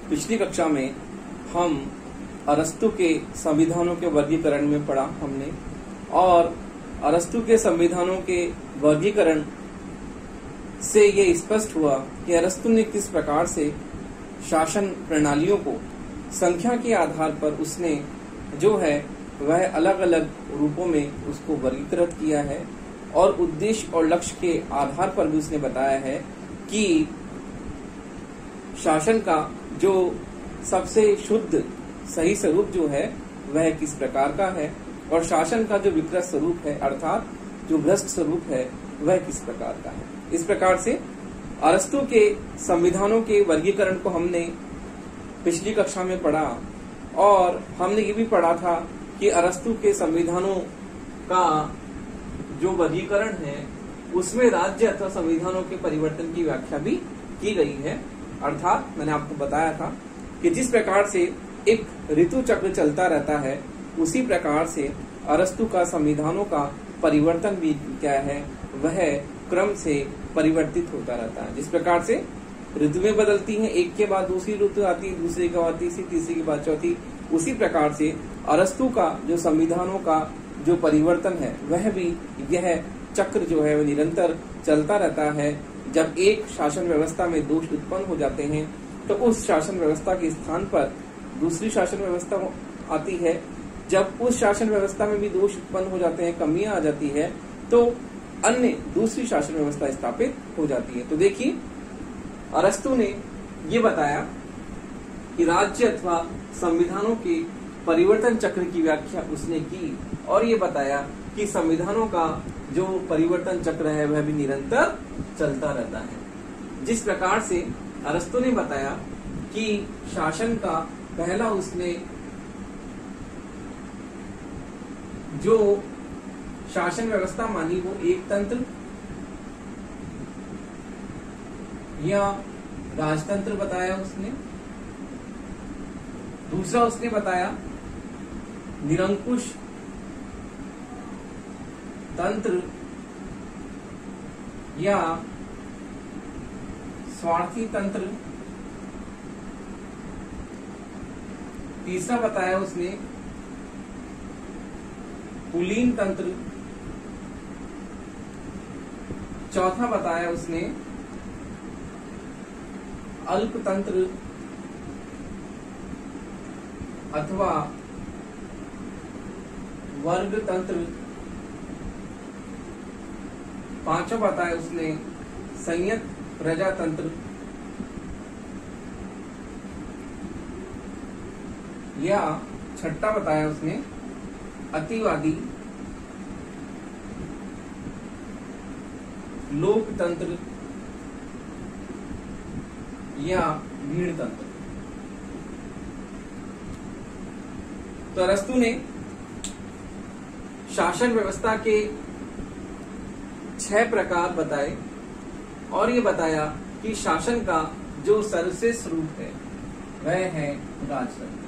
पिछली कक्षा में हम अरस्तु के संविधानों के वर्गीकरण में पढ़ा हमने, और अरस्तु के संविधानों के वर्गीकरण से ये स्पष्ट हुआ कि अरस्तु ने किस प्रकार से शासन प्रणालियों को संख्या के आधार पर उसने जो है वह अलग अलग रूपों में उसको वर्गीकृत किया है, और उद्देश्य और लक्ष्य के आधार पर भी उसने बताया है कि शासन का जो सबसे शुद्ध सही स्वरूप जो है वह किस प्रकार का है, और शासन का जो विकृत स्वरूप है अर्थात जो भ्रष्ट स्वरूप है वह किस प्रकार का है। इस प्रकार से अरस्तु के संविधानों के वर्गीकरण को हमने पिछली कक्षा में पढ़ा, और हमने ये भी पढ़ा था कि अरस्तु के संविधानों का जो वर्गीकरण है उसमें राज्य अथवा संविधानों के परिवर्तन की व्याख्या भी की गई है। अर्थात मैंने आपको बताया था कि जिस प्रकार से एक ऋतु चक्र चलता रहता है उसी प्रकार से अरस्तु का संविधानों का परिवर्तन भी क्या है वह क्रम से परिवर्तित होता रहता है। जिस प्रकार से ऋतुएं बदलती हैं, एक के बाद दूसरी ऋतु आती है, दूसरे के बाद तीसरी, तीसरी के बाद चौथी, उसी प्रकार से अरस्तु का जो संविधानों का जो परिवर्तन है वह भी यह चक्र जो है वह निरंतर चलता रहता है। जब एक शासन व्यवस्था में दोष उत्पन्न हो जाते हैं तो उस शासन व्यवस्था के स्थान पर दूसरी शासन व्यवस्था आती है। जब उस शासन व्यवस्था में भी दोष उत्पन्न हो जाते हैं, कमियां आ जाती है, तो अन्य दूसरी शासन व्यवस्था स्थापित हो जाती है। तो देखिए अरस्तु ने ये बताया कि राज्य अथवा संविधानों के परिवर्तन चक्र की व्याख्या उसने की, और ये बताया कि संविधानों का जो परिवर्तन चक्र है वह भी निरंतर चलता रहता है। जिस प्रकार से अरस्तु ने बताया कि शासन का पहला उसने जो शासन व्यवस्था मानी वो एक तंत्र या राजतंत्र बताया उसने। दूसरा उसने बताया निरंकुश तंत्र या स्वार्थी तंत्र। तीसरा बताया उसने कुलीन तंत्र। चौथा बताया उसने अल्पतंत्र अथवा वर्ग तंत्र। पांचवा बताया उसने संयत प्रजातंत्र या छठा बताया उसने अतिवादी लोकतंत्र या भीड़ तंत्र। तो अरस्तु ने शासन व्यवस्था के 6 प्रकार बताए, और ये बताया कि शासन का जो सर्वश्रेष्ठ रूप है वह है राजतंत्र,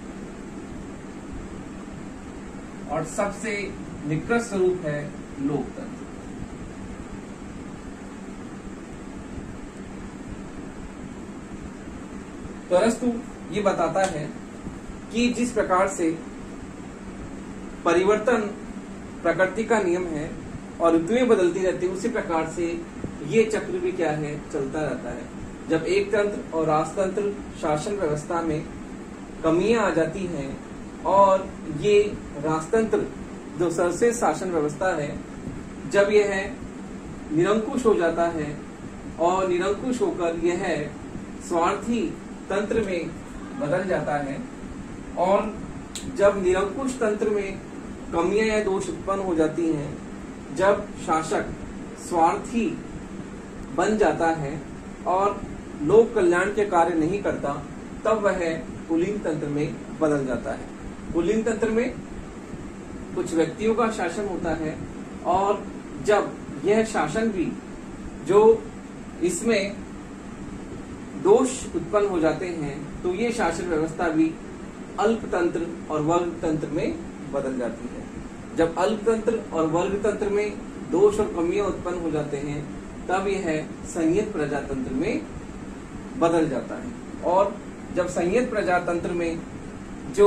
और सबसे निकृष्ट स्वरूप है लोकतंत्र। तो अरस्तु ये बताता है कि जिस प्रकार से परिवर्तन प्रकृति का नियम है और ऋतुएं बदलती रहती है, उसी प्रकार से ये चक्र भी क्या है चलता रहता है। जब एक तंत्र और राजतंत्र शासन व्यवस्था में कमियां आ जाती हैं और ये राजतंत्र जो सर्वश्रेष्ठ शासन व्यवस्था है जब यह निरंकुश हो जाता है और निरंकुश होकर यह स्वार्थी तंत्र में बदल जाता है, और जब निरंकुश तंत्र में कमियां या दोष उत्पन्न हो जाती हैं, जब शासक स्वार्थी बन जाता है और लोक कल्याण के कार्य नहीं करता, तब वह कुलीन तंत्र में बदल जाता है। कुलीन तंत्र में कुछ व्यक्तियों का शासन होता है, और जब यह शासन भी जो इसमें दोष उत्पन्न हो जाते हैं तो ये शासन व्यवस्था भी अल्पतंत्र और वर्ग तंत्र में बदल जाती है। जब अल्पतंत्र और वर्ग तंत्र में दोष और कमियां उत्पन्न हो जाते हैं तब यह संयत प्रजातंत्र में बदल जाता है। और जब संयत प्रजातंत्र में जो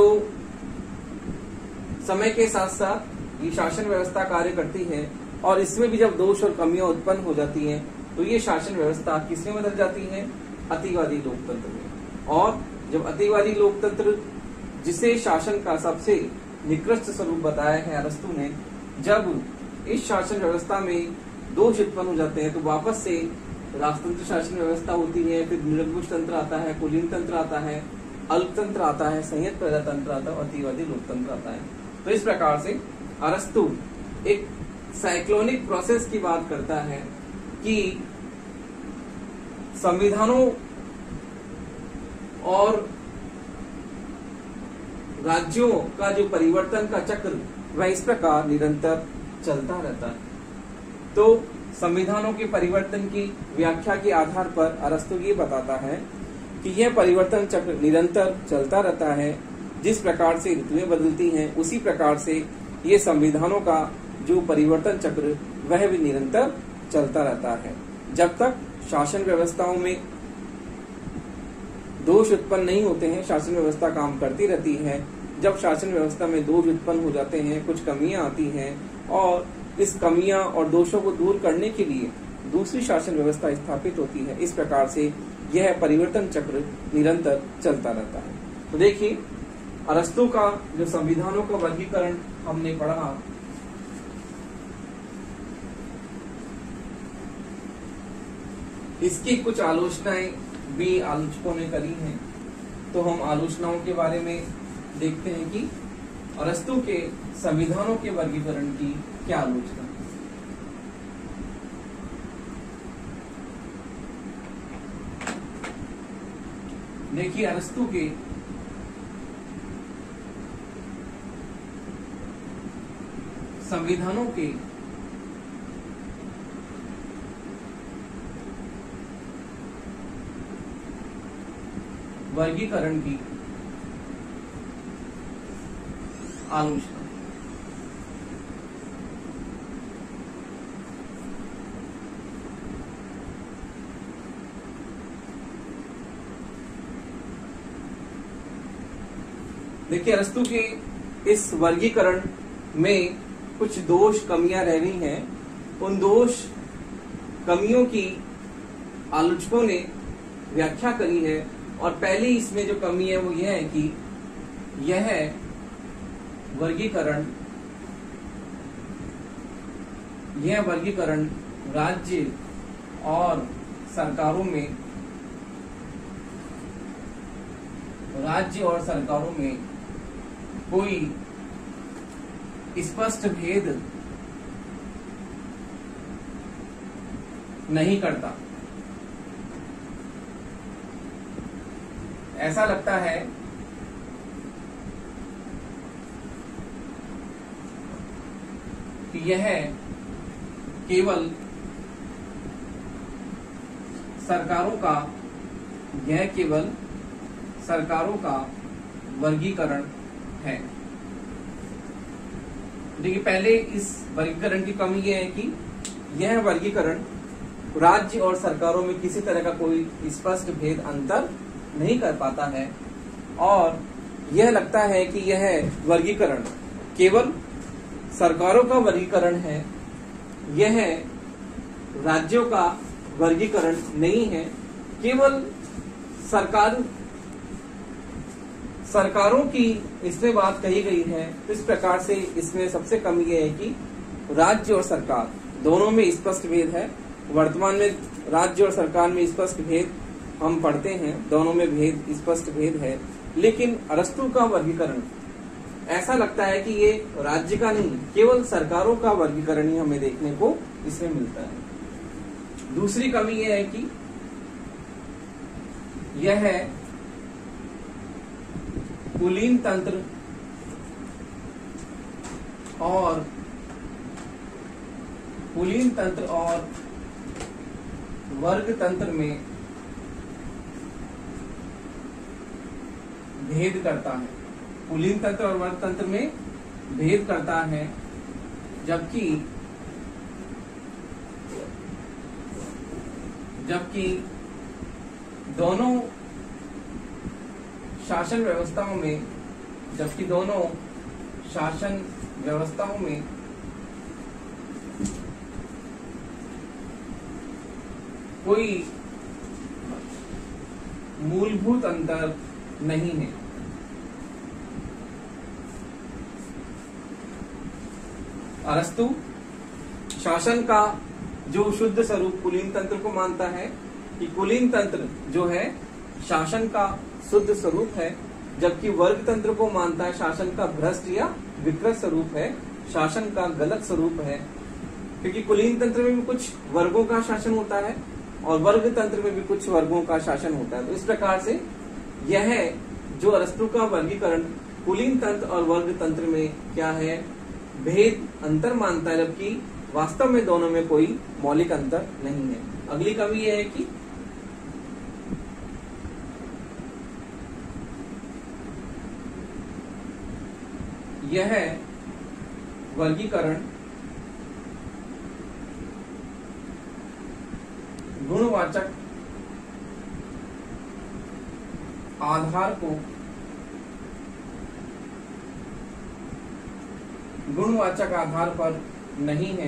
समय के साथ साथ ये शासन व्यवस्था कार्य करती है और इसमें भी जब दोष और कमियां उत्पन्न हो जाती हैं तो ये शासन व्यवस्था किसमें बदल जाती है? अतिवादी लोकतंत्र में। और जब अतिवादी लोकतंत्र, जिसे शासन का सबसे निकृष्ट स्वरूप बताया है अरस्तु ने, जब इस शासन व्यवस्था में दोष उत्पन्न हो जाते हैं तो वापस से राजतंत्र शासन व्यवस्था होती है, फिर निरंकुश तंत्र आता है, कुलीन तंत्र आता है, अल्पतंत्र आता है, संयत प्रजातंत्र आता है और अतिवादी लोकतंत्र आता है। तो इस प्रकार से अरस्तु एक साइक्लोनिक प्रोसेस की बात करता है कि संविधानों और राज्यों का जो परिवर्तन का चक्र वह इस प्रकार निरंतर चलता रहता है। तो संविधानों के परिवर्तन की व्याख्या के आधार पर अरस्तु ये बताता है कि यह परिवर्तन चक्र निरंतर चलता रहता है। जिस प्रकार से ऋतुएं बदलती हैं उसी प्रकार से ये संविधानों का जो परिवर्तन चक्र वह भी निरंतर चलता रहता है। जब तक शासन व्यवस्थाओं में दोष उत्पन्न नहीं होते हैं, शासन व्यवस्था काम करती रहती है। जब शासन व्यवस्था में दोष उत्पन्न हो जाते हैं, कुछ कमियां आती हैं और इस कमियां और दोषों को दूर करने के लिए दूसरी शासन व्यवस्था स्थापित होती है। इस प्रकार से यह परिवर्तन चक्र निरंतर चलता रहता है। तो देखिए, अरस्तु का जो संविधानों का वर्गीकरण हमने पढ़ा, इसकी कुछ आलोचनाएं भी आलोचकों ने करी हैं। तो हम आलोचनाओं के बारे में देखते हैं कि अरस्तु के संविधानों के वर्गीकरण की क्या आलोचना है। देखिए, अरस्तु के संविधानों के वर्गीकरण की आलोचना। देखिए, अरस्तु के इस वर्गीकरण में कुछ दोष कमियां रह गई हैं। उन दोष कमियों की आलोचकों ने व्याख्या करी है और पहली इसमें जो कमी है वो यह है कि यह वर्गीकरण राज्य और सरकारों में कोई स्पष्ट भेद नहीं करता। ऐसा लगता है कि यह केवल सरकारों का वर्गीकरण है। देखिए, पहले इस वर्गीकरण की कमी यह है कि यह वर्गीकरण राज्य और सरकारों में किसी तरह का कोई स्पष्ट भेद अंतर नहीं कर पाता है और यह लगता है कि यह वर्गीकरण केवल सरकारों का वर्गीकरण है, यह राज्यों का वर्गीकरण नहीं है। केवल सरकारों की इसमें बात कही गई है। तो इस प्रकार से इसमें सबसे कमी यह है कि राज्य और सरकार दोनों में स्पष्ट भेद है। वर्तमान में राज्य और सरकार में स्पष्ट भेद हम पढ़ते हैं, दोनों में स्पष्ट भेद है। लेकिन अरस्तु का वर्गीकरण ऐसा लगता है कि ये राज्य का नहीं, केवल सरकारों का वर्गीकरण ही हमें देखने को इसमें मिलता है। दूसरी कमी यह है कि यह कुलीन तंत्र और वर्ग तंत्र में भेद करता है। कुलीन तंत्र और वर्ग तंत्र में भेद करता है, जबकि दोनों शासन व्यवस्थाओं में, जबकि दोनों शासन व्यवस्थाओं में कोई मूलभूत अंतर नहीं है। अरस्तु शासन का जो शुद्ध स्वरूप कुलीन तंत्र को मानता है कि कुलीन तंत्र जो है शासन का शुद्ध स्वरूप है, जबकि वर्ग तंत्र को मानता है शासन का भ्रष्ट या विकृत स्वरूप है, शासन का गलत स्वरूप है। क्योंकि कुलीन तंत्र में भी कुछ वर्गों का शासन होता है और वर्ग तंत्र में भी कुछ वर्गों का शासन होता है। तो इस प्रकार से यह जो अरस्तु का वर्गीकरण कुलीन तंत्र और वर्ग तंत्र में क्या है, भेद अंतर मानता है, जबकि वास्तव में दोनों में कोई मौलिक अंतर नहीं है। अगली कमी यह है कि यह वर्गीकरण गुणवाचक आधार को गुणवाचक आधार पर नहीं है,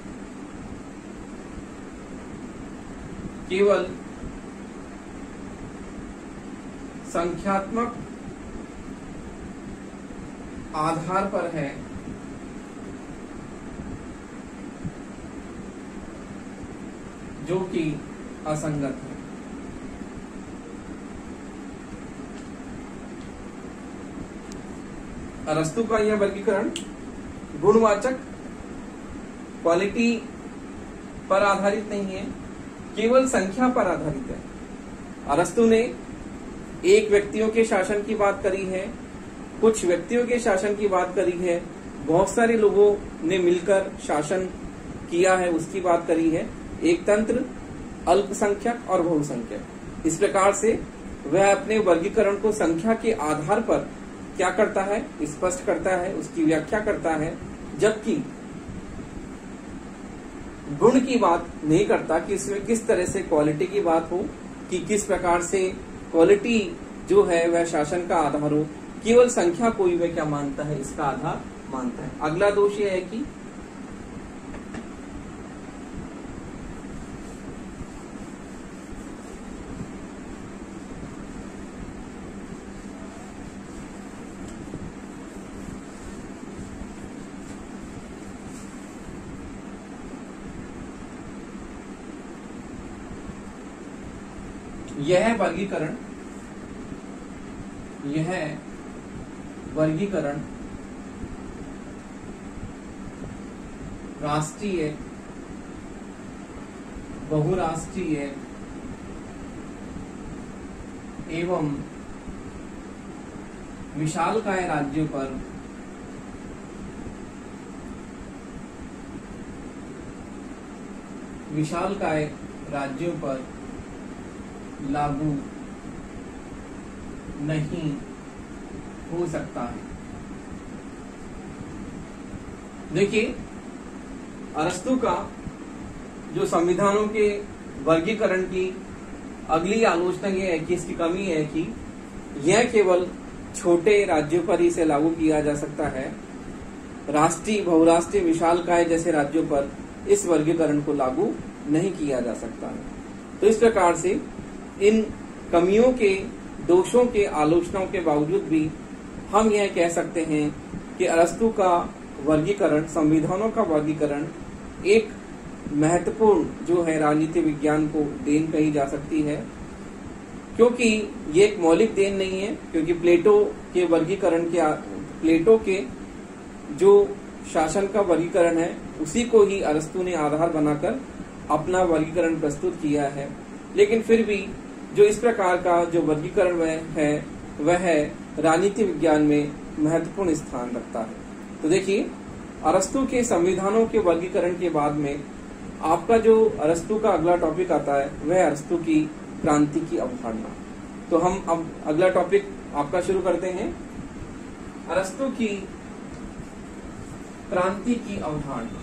केवल संख्यात्मक आधार पर है, जो कि असंगत है। अरस्तु का यह वर्गीकरण गुणवाचक क्वालिटी पर आधारित नहीं है, केवल संख्या पर आधारित है। अरस्तु ने एक व्यक्तियों के शासन की बात करी है, कुछ व्यक्तियों के शासन की बात करी है, बहुत सारे लोगों ने मिलकर शासन किया है उसकी बात करी है, एक तंत्र, अल्पसंख्यक और बहुसंख्यक। इस प्रकार से वह अपने वर्गीकरण को संख्या के आधार पर क्या करता है, स्पष्ट करता है, उसकी व्याख्या करता है, जबकि गुण की बात नहीं करता कि इसमें किस तरह से क्वालिटी की बात हो, कि किस प्रकार से क्वालिटी जो है वह शासन का आधार हो, केवल संख्या को ही वह क्या मानता है, इसका आधार मानता है। अगला दोष यह है कि यह वर्गीकरण राष्ट्रीय, बहुराष्ट्रीय एवं विशालकाय राज्यों पर लागू नहीं हो सकता है। देखिए, अरस्तु का जो संविधानों के वर्गीकरण की अगली आलोचना यह है कि इसकी कमी है कि यह केवल छोटे राज्यों पर ही इसे लागू किया जा सकता है, राष्ट्रीय, बहुराष्ट्रीय, विशालकाय जैसे राज्यों पर इस वर्गीकरण को लागू नहीं किया जा सकता है। तो इस प्रकार से इन कमियों के, दोषों के आलोचनाओं के बावजूद भी हम यह कह सकते हैं कि अरस्तु का वर्गीकरण, संविधानों का वर्गीकरण एक महत्वपूर्ण जो है राजनीति विज्ञान को देन कही जा सकती है, क्योंकि ये एक मौलिक देन नहीं है। क्योंकि प्लेटो के वर्गीकरण के, प्लेटो के जो शासन का वर्गीकरण है उसी को ही अरस्तु ने आधार बनाकर अपना वर्गीकरण प्रस्तुत किया है। लेकिन फिर भी जो इस प्रकार का जो वर्गीकरण वह राजनीति विज्ञान में महत्वपूर्ण स्थान रखता है। तो देखिए, अरस्तु के संविधानों के वर्गीकरण के बाद में आपका जो अरस्तु का अगला टॉपिक आता है वह अरस्तु की क्रांति की अवधारणा। तो हम अब अगला टॉपिक आपका शुरू करते हैं, अरस्तु की क्रांति की अवधारणा।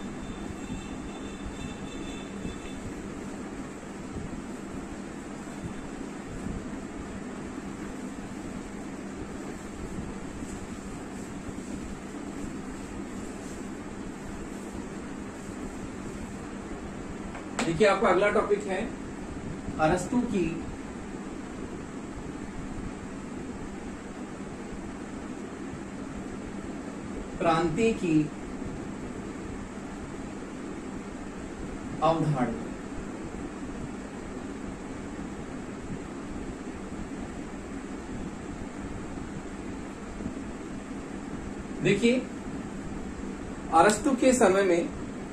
देखिए आपका अगला टॉपिक है अरस्तु की क्रांति की अवधारणा। देखिए अरस्तु के समय में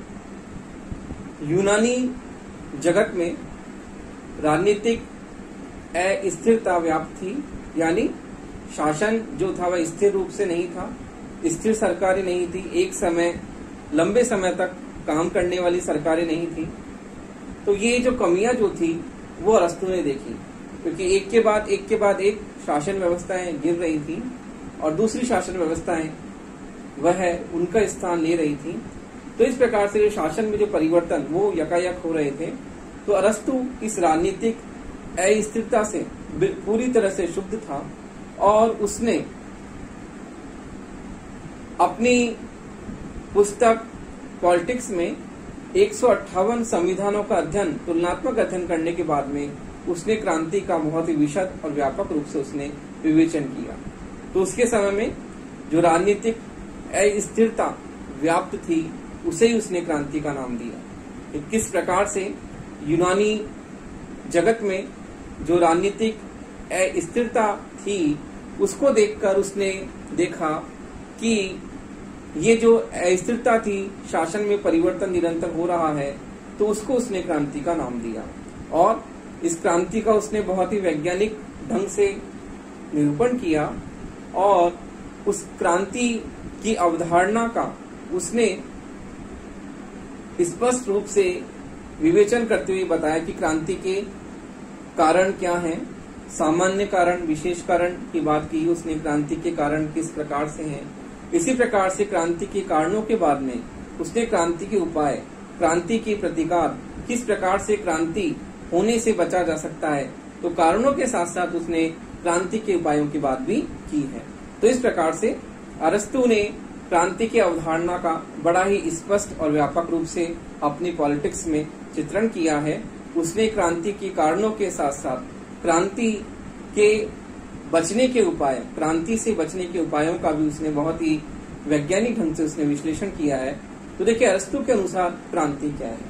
यूनानी जगत में राजनीतिक अस्थिरता व्याप्त थी, यानी शासन जो था वह स्थिर रूप से नहीं था, स्थिर सरकारें नहीं थी, एक समय लंबे समय तक काम करने वाली सरकारें नहीं थी। तो ये जो कमियां जो थी वो अरस्तु ने देखी, क्योंकि एक के बाद एक शासन व्यवस्थाएं गिर रही थी और दूसरी शासन व्यवस्थाएं वह उनका स्थान ले रही थी। तो इस प्रकार से शासन में जो परिवर्तन वो यकायक हो रहे थे, तो अरस्तु इस राजनीतिक अस्थिरता से पूरी तरह से शुद्ध था और उसने अपनी पुस्तक पॉलिटिक्स में 158 संविधानों का अध्ययन, तुलनात्मक अध्ययन करने के बाद में उसने क्रांति का बहुत ही विशद और व्यापक रूप से उसने विवेचन किया। तो उसके समय में जो राजनीतिक अस्थिरता व्याप्त थी उसे ही उसने क्रांति का नाम दिया। किस प्रकार से यूनानी जगत में जो राजनीतिक अस्थिरता थी उसको देखकर उसने देखा कि ये जो अस्थिरता थी, शासन में परिवर्तन निरंतर हो रहा है, तो उसको उसने क्रांति का नाम दिया और इस क्रांति का उसने बहुत ही वैज्ञानिक ढंग से निरूपण किया और उस क्रांति की अवधारणा का उसने स्पष्ट रूप से विवेचन करते हुए बताया कि क्रांति के कारण क्या हैं, सामान्य कारण, विशेष कारण की बात की उसने, क्रांति के कारण किस प्रकार से हैं। इसी प्रकार से क्रांति के कारणों के बाद में उसने क्रांति के उपाय, क्रांति के प्रतिकार, किस प्रकार से क्रांति होने से बचा जा सकता है, तो कारणों के साथ साथ उसने क्रांति के उपायों की बात भी की है। तो इस प्रकार से अरस्तु ने क्रांति की अवधारणा का बड़ा ही स्पष्ट और व्यापक रूप से अपनी पॉलिटिक्स में चित्रण किया है। उसने क्रांति के कारणों के साथ साथ क्रांति के बचने के उपाय, क्रांति से बचने के उपायों का भी उसने बहुत ही वैज्ञानिक ढंग से उसने विश्लेषण किया है। तो देखिए अरस्तु के अनुसार क्रांति क्या है।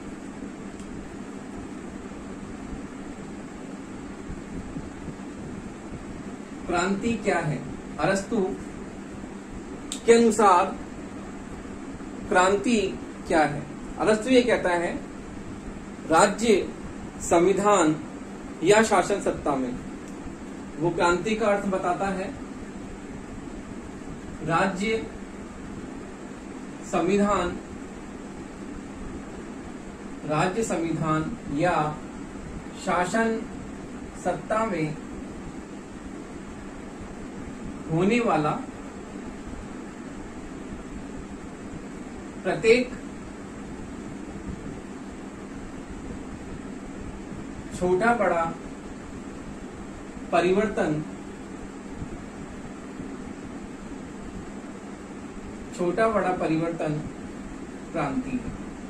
क्रांति क्या है? अरस्तु के अनुसार क्रांति क्या है? अरस्तु ये कहता है राज्य, संविधान या शासन सत्ता में, वो क्रांति का अर्थ बताता है राज्य, संविधान, राज्य संविधान या शासन सत्ता में होने वाला प्रत्येक छोटा बड़ा परिवर्तन, छोटा बड़ा परिवर्तन क्रांति है।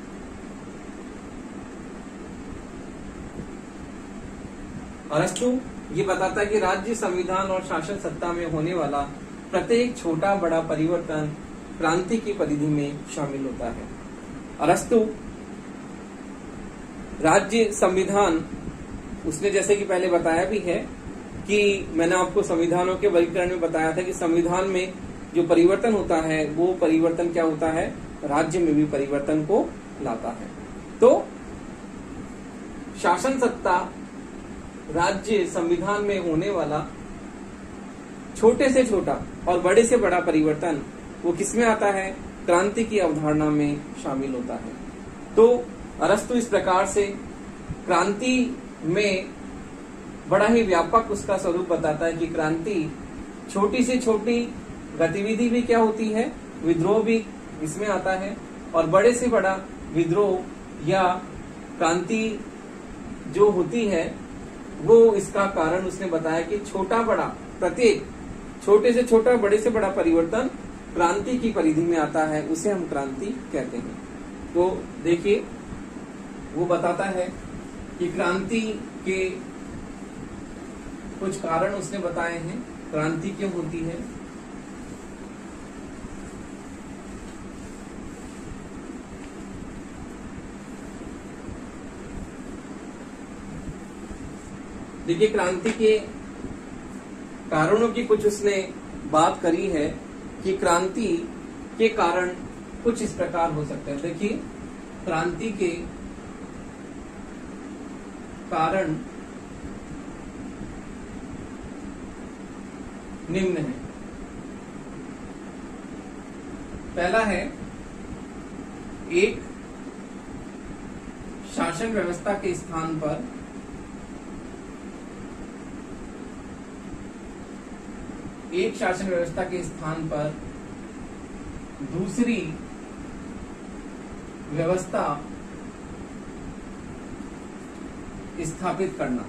अरस्तु ये बताता है कि राज्य, संविधान और शासन सत्ता में होने वाला प्रत्येक छोटा बड़ा परिवर्तन क्रांति की परिधि में शामिल होता है। अरस्तु राज्य, संविधान, उसने जैसे कि पहले बताया भी है कि मैंने आपको संविधानों के वर्गीकरण में बताया था कि संविधान में जो परिवर्तन होता है वो परिवर्तन क्या होता है, राज्य में भी परिवर्तन को लाता है। तो शासन सत्ता, राज्य, संविधान में होने वाला छोटे से छोटा और बड़े से बड़ा परिवर्तन वो किसमें आता है, क्रांति की अवधारणा में शामिल होता है। तो अरस्तु इस प्रकार से क्रांति में बड़ा ही व्यापक उसका स्वरूप बताता है कि क्रांति छोटी से छोटी गतिविधि भी क्या होती है, विद्रोह भी इसमें आता है, और बड़े से बड़ा विद्रोह या क्रांति जो होती है वो इसका कारण उसने बताया कि छोटा बड़ा, प्रत्येक छोटे से छोटा बड़े से बड़ा परिवर्तन क्रांति की परिधि में आता है, उसे हम क्रांति कहते हैं। तो देखिए वो बताता है कि क्रांति के कुछ कारण उसने बताए हैं, क्रांति क्यों होती है। देखिए, क्रांति के कारणों की कुछ उसने बात करी है कि क्रांति के कारण कुछ इस प्रकार हो सकते हैं। देखिए, क्रांति के कारण निम्न है। पहला है, एक शासन व्यवस्था के स्थान पर दूसरी व्यवस्था स्थापित करना।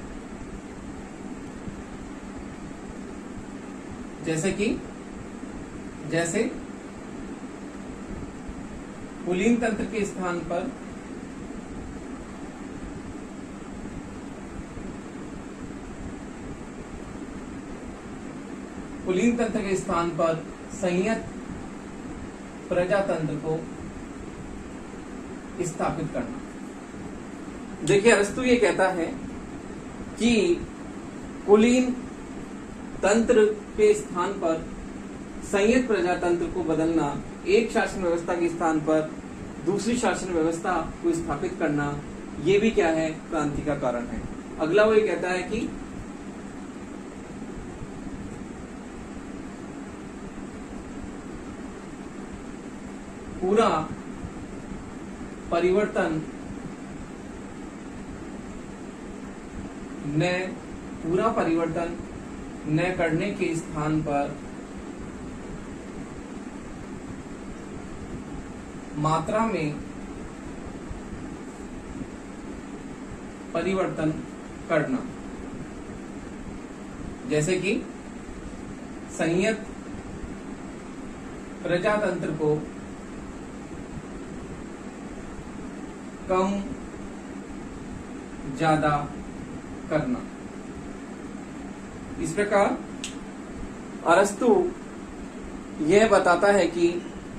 जैसे कुलीन तंत्र के स्थान पर संयत प्रजातंत्र को स्थापित करना। देखिए, अरस्तु ये कहता है कि कुलीन तंत्र के स्थान पर संयत प्रजातंत्र को बदलना, एक शासन व्यवस्था के स्थान पर दूसरी शासन व्यवस्था को स्थापित करना, ये भी क्या है, क्रांति का कारण है। अगला वो ये कहता है कि पूरा परिवर्तन न करने के स्थान पर मात्रा में परिवर्तन करना। जैसे कि संयत प्रजातंत्र को कम ज्यादा करना। इस प्रकार अरस्तु यह बताता है कि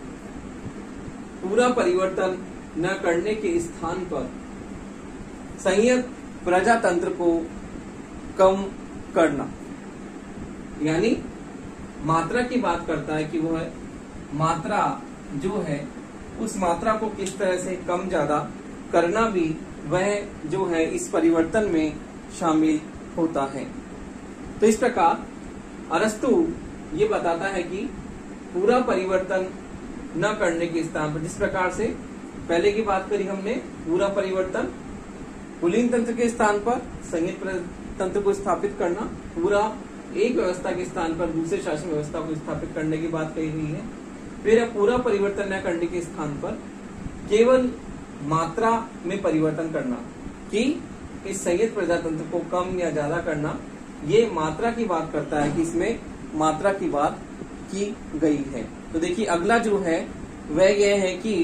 पूरा परिवर्तन न करने के स्थान पर संयत प्रजातंत्र को कम करना, यानी मात्रा की बात करता है कि वह मात्रा जो है उस मात्रा को किस तरह से कम ज्यादा करना भी वह जो है इस परिवर्तन में शामिल होता है। तो इस प्रकार अरस्तु ये बताता है कि पूरा परिवर्तन न करने के स्थान पर, जिस प्रकार से पहले की बात करी हमने, पूरा परिवर्तन कुलीन तंत्र के स्थान पर संयत तंत्र को स्थापित करना, पूरा एक व्यवस्था के स्थान पर दूसरे शासन व्यवस्था को स्थापित करने की बात कही हुई है। फिर पूरा परिवर्तन न करने के स्थान पर केवल मात्रा में परिवर्तन करना, कि इस संयत प्रजातंत्र को कम या ज्यादा करना, ये मात्रा की बात करता है कि इसमें मात्रा की बात की गई है। तो देखिए, अगला जो है वह यह है कि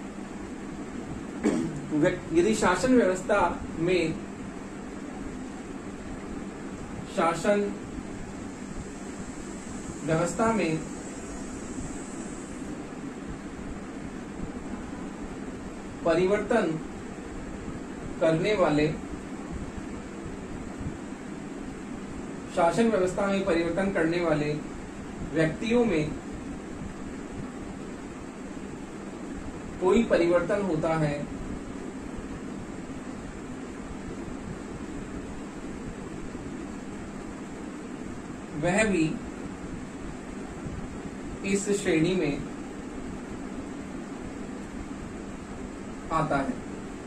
यदि शासन व्यवस्था में परिवर्तन करने वाले व्यक्तियों में कोई परिवर्तन होता है वह भी इस श्रेणी में आता है।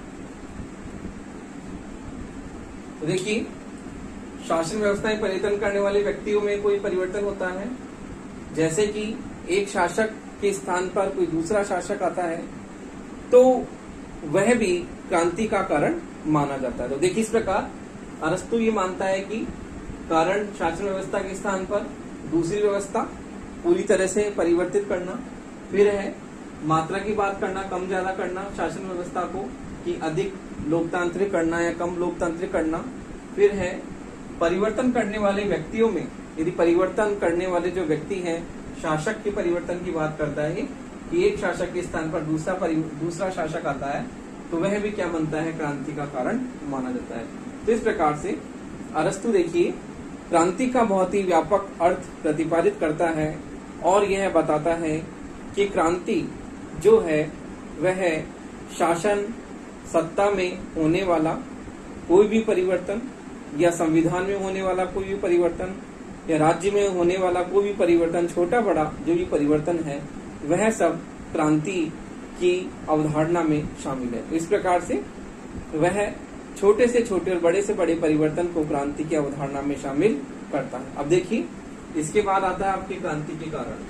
तो देखिए, शासन व्यवस्था में परिवर्तन करने वाले व्यक्तियों में कोई परिवर्तन होता है, जैसे कि एक शासक के स्थान पर कोई दूसरा शासक आता है, तो वह भी क्रांति का कारण माना जाता है। तो देखिए, इस प्रकार अरस्तु ये मानता है कि कारण शासन व्यवस्था के स्थान पर दूसरी व्यवस्था पूरी तरह से परिवर्तित करना, फिर है मात्रा की बात करना, कम ज्यादा करना शासन व्यवस्था को, कि अधिक लोकतांत्रिक करना या कम लोकतांत्रिक करना। फिर है परिवर्तन करने वाले व्यक्तियों में, यदि परिवर्तन करने वाले जो व्यक्ति हैं, शासक के परिवर्तन की बात करता है कि एक शासक के स्थान पर दूसरा शासक आता है तो वह भी क्या बनता है, क्रांति का कारण माना जाता है। तो इस प्रकार से अरस्तु देखिए क्रांति का बहुत ही व्यापक अर्थ प्रतिपादित करता है और यह बताता है कि क्रांति जो है वह शासन सत्ता में होने वाला कोई भी परिवर्तन या संविधान में होने वाला कोई भी परिवर्तन या राज्य में होने वाला कोई भी परिवर्तन, छोटा बड़ा जो भी परिवर्तन है वह सब क्रांति की अवधारणा में शामिल है। इस प्रकार से वह छोटे से छोटे और बड़े से बड़े परिवर्तन को क्रांति की अवधारणा में शामिल करता है। अब देखिए इसके बाद आता है आपके क्रांति के कारण।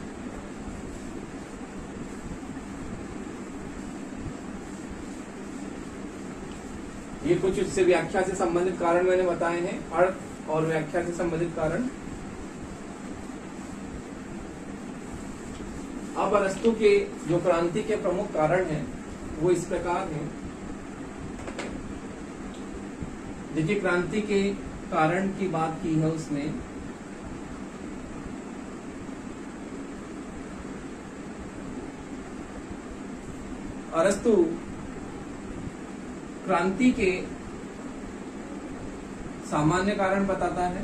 ये कुछ उससे व्याख्या से संबंधित कारण मैंने बताए हैं, अर्थ और व्याख्या से संबंधित कारण। अब अरस्तु के जो क्रांति के प्रमुख कारण हैं वो इस प्रकार हैं। देखिए क्रांति के कारण की बात की है उसने, अरस्तु क्रांति के सामान्य कारण बताता है,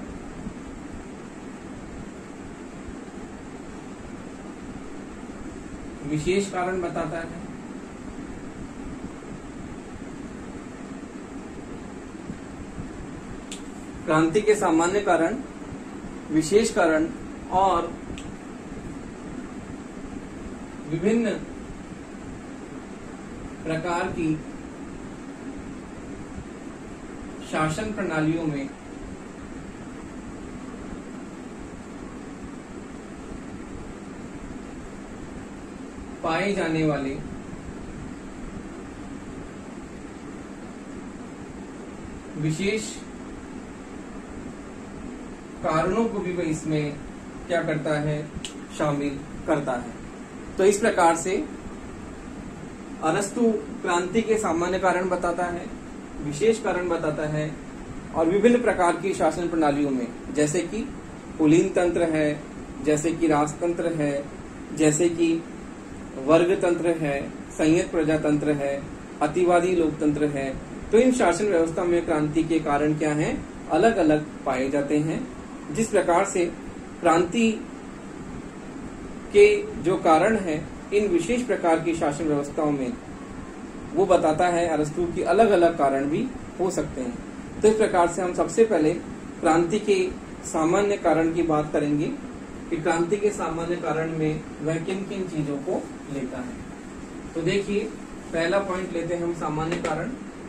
विशेष कारण बताता है, क्रांति के सामान्य कारण, विशेष कारण और विभिन्न प्रकार की शासन प्रणालियों में पाए जाने वाले विशेष कारणों को भी वह इसमें क्या करता है, शामिल करता है। तो इस प्रकार से अरस्तु क्रांति के सामान्य कारण बताता है, विशेष कारण बताता है और विभिन्न प्रकार की शासन प्रणालियों में, जैसे कि कुलीन तंत्र है, जैसे कि राजतंत्र है, जैसे कि वर्ग तंत्र है, संयत प्रजातंत्र है, अतिवादी लोकतंत्र है, तो इन शासन व्यवस्था में क्रांति के कारण क्या हैं, अलग अलग पाए जाते हैं। जिस प्रकार से क्रांति के जो कारण है इन विशेष प्रकार की शासन व्यवस्थाओं में, वो बताता है अरस्तु की अलग अलग कारण भी हो सकते हैं। तो इस प्रकार से हम सबसे पहले क्रांति के सामान्य कारण की बात करेंगे कि क्रांति के सामान्य कारण में वह किन किन चीजों को लेता है। तो देखिए पहला पॉइंट लेते हैं हम सामान्य कारण।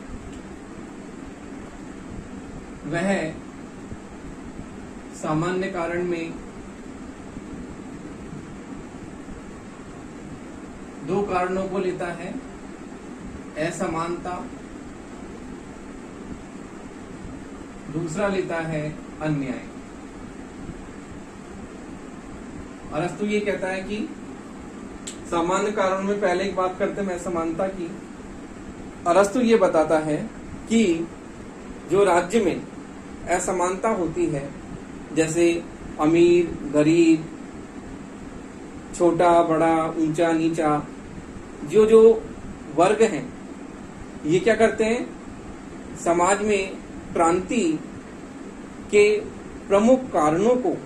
वह सामान्य कारण में दो कारणों को लेता है, असमानता, दूसरा लेता है अन्याय। अरस्तु ये कहता है कि सामान्य कारणों में पहले एक बात करते हैं असमानता की। अरस्तु ये बताता है कि जो राज्य में असमानता होती है, जैसे अमीर गरीब, छोटा बड़ा, ऊंचा नीचा, जो वर्ग हैं, ये क्या करते हैं, समाज में क्रांति के प्रमुख कारणों को,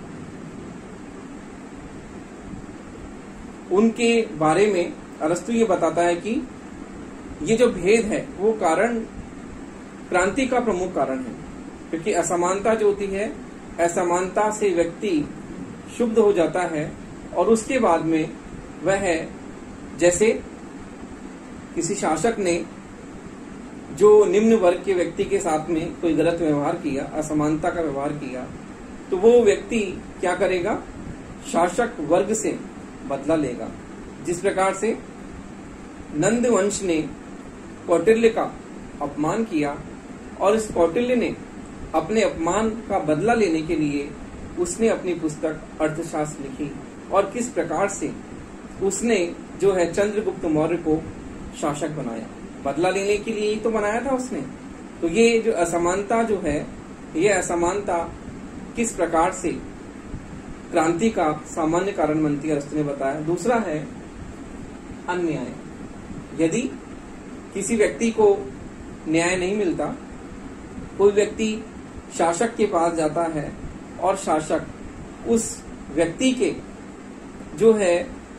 उनके बारे में अरस्तु ये बताता है कि ये जो भेद है वो कारण क्रांति का प्रमुख कारण है। क्योंकि असमानता जो होती है, असमानता से व्यक्ति शुद्ध हो जाता है और उसके बाद में वह जैसे किसी शासक ने जो निम्न वर्ग के व्यक्ति के साथ में कोई गलत व्यवहार किया, असमानता का व्यवहार किया, तो वो व्यक्ति क्या करेगा, शासक वर्ग से बदला लेगा। जिस प्रकार से नंद वंश ने कौटिल्य का अपमान किया और इस कौटिल्य ने अपने अपमान का बदला लेने के लिए उसने अपनी पुस्तक अर्थशास्त्र लिखी और किस प्रकार से उसने जो है चंद्रगुप्त मौर्य को शासक बनाया। बदला लेने के लिए ही तो बनाया था उसने। तो ये जो असमानता जो है, ये असमानता किस प्रकार से क्रांति का सामान्य कारण बनती है, अरस्तु ने बताया। दूसरा है अन्याय। यदि किसी व्यक्ति को न्याय नहीं मिलता, कोई व्यक्ति शासक के पास जाता है और शासक उस व्यक्ति के जो है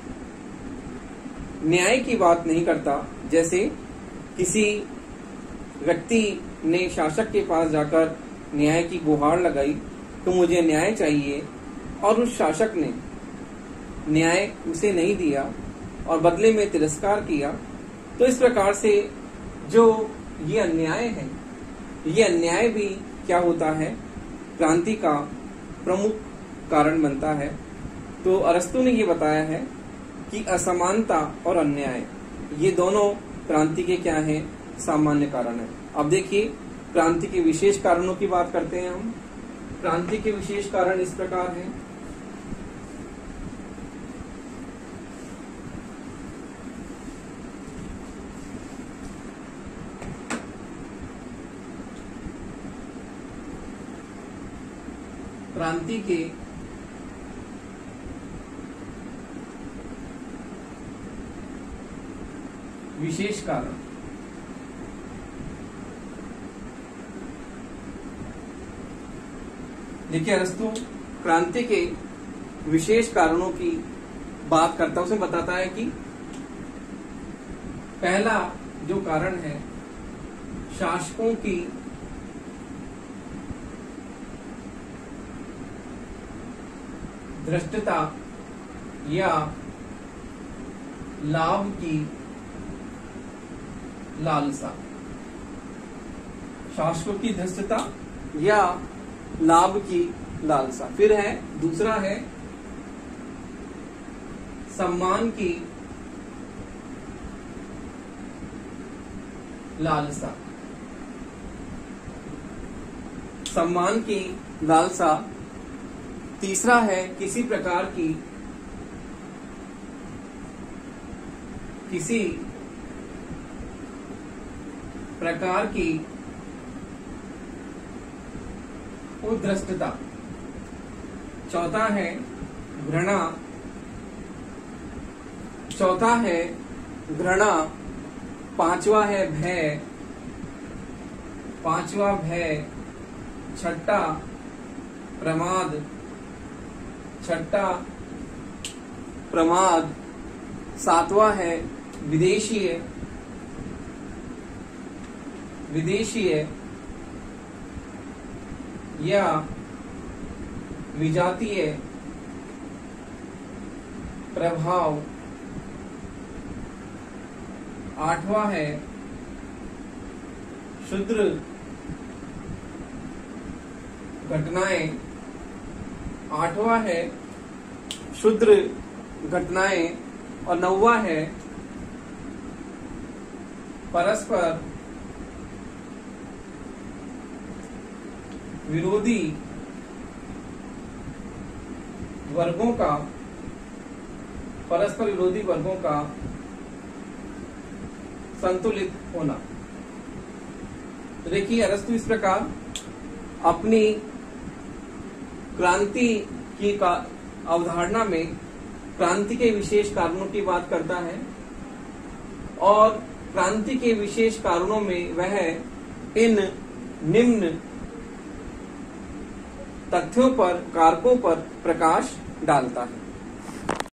न्याय की बात नहीं करता, जैसे किसी व्यक्ति ने शासक के पास जाकर न्याय की गुहार लगाई तो मुझे न्याय चाहिए, और उस शासक ने न्याय उसे नहीं दिया और बदले में तिरस्कार किया, तो इस प्रकार से जो ये अन्याय है, ये अन्याय भी क्या होता है, क्रांति का प्रमुख कारण बनता है। तो अरस्तु ने ये बताया है कि असमानता और अन्याय ये दोनों क्रांति के क्या हैं, सामान्य कारण है। अब देखिए क्रांति के विशेष कारणों की बात करते हैं हम। क्रांति के विशेष कारण इस प्रकार हैं। क्रांति के विशेष कारण, देखिए अरस्तु क्रांति के विशेष कारणों की बात करता है। उसमें बताता है कि पहला जो कारण है शासकों की धृष्टता या लाभ की लालसा। शासकों की धृष्टता या लाभ की लालसा। फिर है दूसरा है सम्मान की लालसा। सम्मान की लालसा। तीसरा है किसी प्रकार की उद्दृष्टता। चौथा है घृणा। पांचवा है भय। छठा प्रमाद। सातवां है विदेशीय या विजातीय प्रभाव। आठवां है क्षुद्र घटनाएं। और नौवां है परस्पर विरोधी वर्गों का संतुलित होना। तो देखिए अरस्तु इस प्रकार अपनी क्रांति की का अवधारणा में क्रांति के विशेष कारणों की बात करता है, और क्रांति के विशेष कारणों में वह इन निम्न तथ्यों पर, कारकों पर प्रकाश डालता है।